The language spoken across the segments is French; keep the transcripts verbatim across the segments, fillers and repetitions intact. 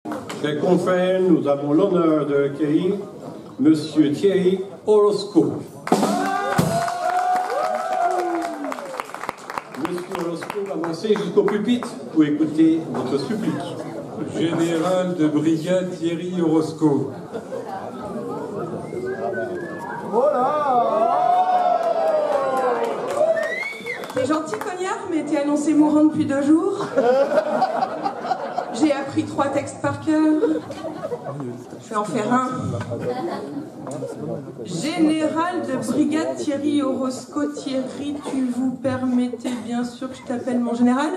Cher confrères, nous avons l'honneur de recueillir Monsieur Thierry Orozco. Monsieur Orozco, avancez jusqu'au pupitre pour écouter votre supplique. Général de brigade Thierry Orozco. T'es gentil, cognard, mais t'es annoncé mourant depuis deux jours. J'ai appris trois textes par cœur. Je vais en faire un. Général de brigade Thierry Orozco. Thierry, tu vous permettais bien sûr que je t'appelle mon général?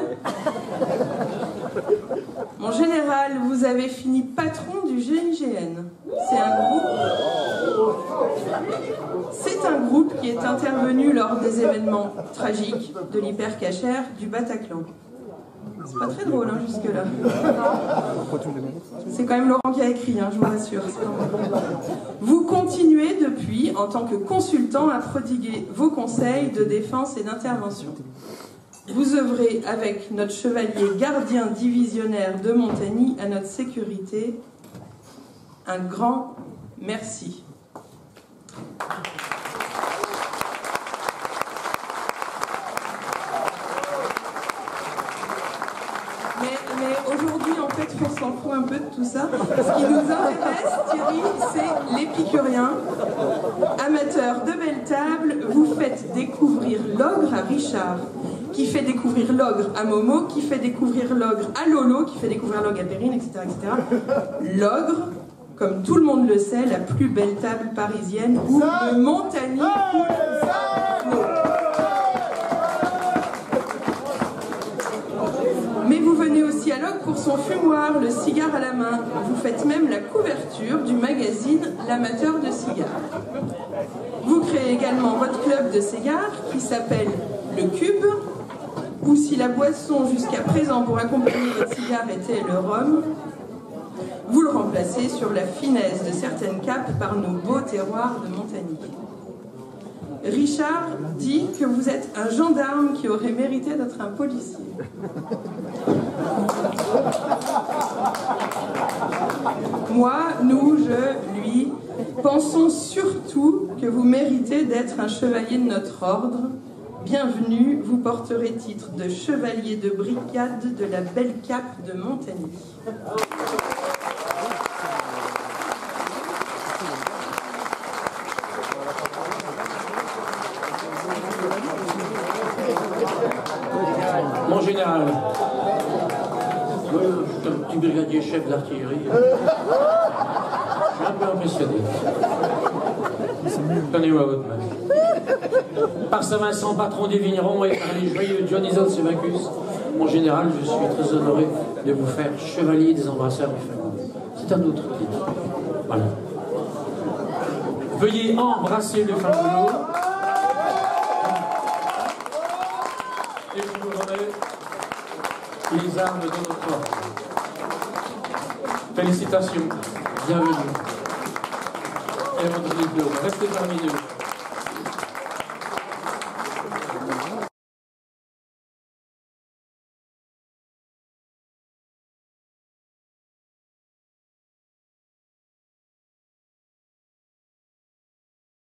Mon général, vous avez fini patron du G I G N. C'est un groupe... C'est un groupe qui est intervenu lors des événements tragiques de l'hypercachère du Bataclan. C'est pas très drôle, hein, jusque-là. C'est quand même Laurent qui a écrit, hein, je vous rassure. Vous continuez depuis, en tant que consultant, à prodiguer vos conseils de défense et d'intervention. Vous œuvrez avec notre chevalier gardien divisionnaire de Montagny à notre sécurité. Un grand merci. Mais, mais aujourd'hui, en fait, on s'en fout un peu de tout ça. Ce qui nous intéresse, Thierry, c'est l'épicurien. Amateur de belle table, vous faites découvrir l'ogre à Richard, qui fait découvrir l'ogre à Momo, qui fait découvrir l'ogre à Lolo, qui fait découvrir l'ogre à Perrine, et cetera, et cetera. L'ogre, comme tout le monde le sait, la plus belle table parisienne où le Montagny coule. Mais vous venez aussi à l'ogre pour son fumoir, le cigare à la main. Vous faites même la couverture du magazine L'Amateur de cigares. Vous créez également votre club de cigares qui s'appelle Le Cube, ou si la boisson jusqu'à présent pour accompagner votre cigare était le rhum, vous le remplacez sur la finesse de certaines capes par nos beaux terroirs de Montagny. Richard dit que vous êtes un gendarme qui aurait mérité d'être un policier. Moi, nous, je, lui, pensons surtout que vous méritez d'être un chevalier de notre ordre. Bienvenue, vous porterez titre de chevalier de brigade de la belle cape de Montagny. Mon général, oui, je suis un petit brigadier chef d'artillerie. Je suis un peu impressionné. Tenez-vous à votre main. Par Saint-Vincent, patron des vignerons, et par les joyeux Dionysos Sévacus, mon général, je suis très honoré de vous faire chevalier des embrasseurs du famille. C'est un autre titre. Voilà. Veuillez embrasser le fameux. Et je vous remets les armes de notre ordre. Félicitations, bienvenue. Et votre diplôme, restez parmi nous.